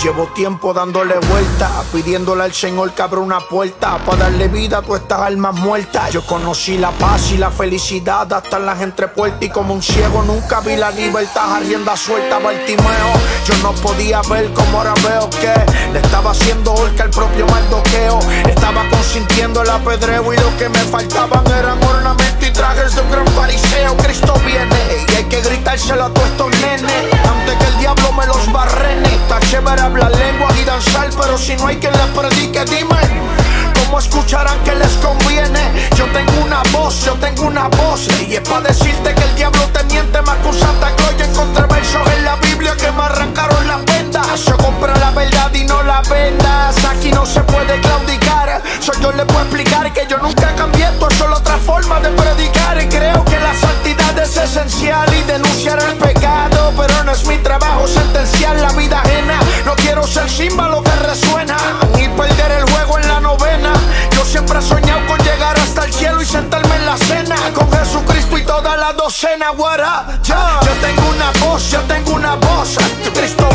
Llevo tiempo dándole vuelta, pidiéndole al Señor que abra una puerta para darle vida a todas estas almas muertas. Yo conocí la paz y la felicidad hasta en las entrepuertas, y como un ciego nunca vi la libertad a rienda suelta. Bartimeo, yo no podía ver como ahora veo que le estaba haciendo horca al propio Mardoqueo. Estaba consintiendo el apedreo y lo que me faltaban eran ornamentos y trajes de un gran fariseo. Cristo viene y hay que gritárselo a todos estos nenes antes que el diablo me los barrene. Está chévere hablar lengua y danzar, pero si no hay quien les predique, dime ¿cómo escucharán que les conviene? Yo tengo una voz y es pa' decirte que el diablo te miente más que un Santa Claus. Yo encontré versos en la Biblia que me arrancaron las vendas. Yo compré la verdad y no la vendas. Aquí no se puede claudicar. Yo le puedo explicar que yo nunca cambié, esto es solo otra forma de predicar. Y creo que la santidad es esencial y denunciar el pecado, pero no es mi trabajo sentenciar la vida ajena. No quiero ser símbolo que resuena ni perder el juego en la novena. Yo siempre he soñado con llegar hasta el cielo y sentarme en la cena con Jesucristo y toda la docena. What up? Yo tengo una voz, Cristo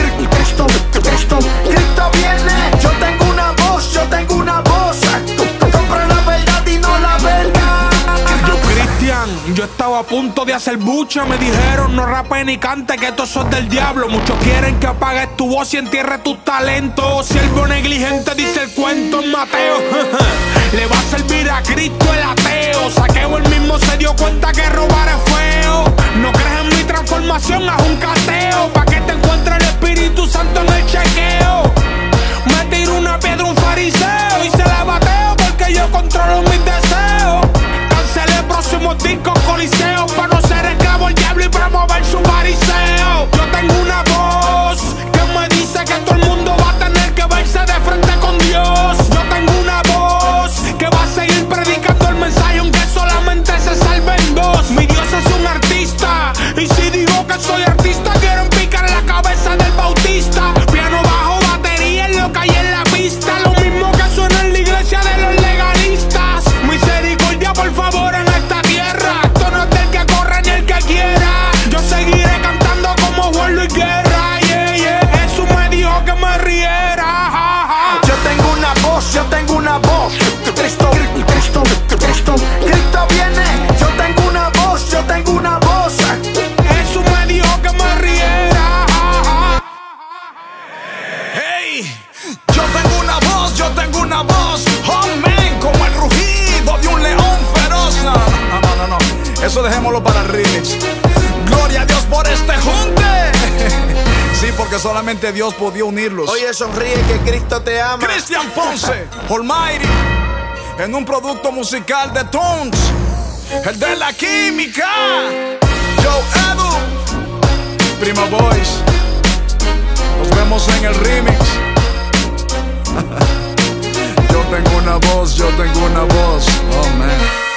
viene. Yo tengo una voz, compra la verdad y no la verdad. Yo, Cristian, yo estaba a punto de hacer bucha. Me dijeron no rape ni cante, que estos son del diablo. Muchos quieren que apagues tu voz y entierres tus talentos. Siervo negligente, dice el cuento en Mateo. Le va a servir a Cristo el ateo. Saqueo él mismo se dio cuenta que robar es feo. No crees en mi transformación, haz un cateo pa' que te encuentre el Espíritu Santo en el chequeo. Me tiro una piedra un fariseo y se la bateo porque yo controlo mis deseos. Cancelé próximos discos coliseos pa' no ser esclavo al diablo y promover su fariseo. Yo tengo una voz que me dice que todo el mundo va a tener que verse de frente con Dios. Yo tengo una voz que va a seguir predicando el mensaje aunque solamente se salven dos. Mi Dios es un artista y si digo que soy artista quieren picar la cabeza del bautista. Piano, bajo, batería es lo que hay en la pista, lo mismo que suena en la iglesia de los legalistas. Misericordia por favor en esta tierra, esto no es del que corre ni el que quiera. Yo seguiré cantando como Juan Luis Guerra, yeah, yeah. Jesús me dijo que me riera, ja, ja. Yo tengo una voz, Cristo viene. Yo tengo una voz, Jesús me dijo que me riera, ja, ja. Hey, yo tengo una voz, oh man, como el rugido de un león feroz. No, eso dejémoslo para el remix. Gloria a Dios por este junte. Sí, porque solamente Dios podía unirlos. Oye, sonríe que Cristo te ama. Cristian Ponce, Almighty, en un producto musical de Tones, el de la química. Yo Edu, Prima Boys. Nos vemos en el remix. Yo tengo una voz, oh man.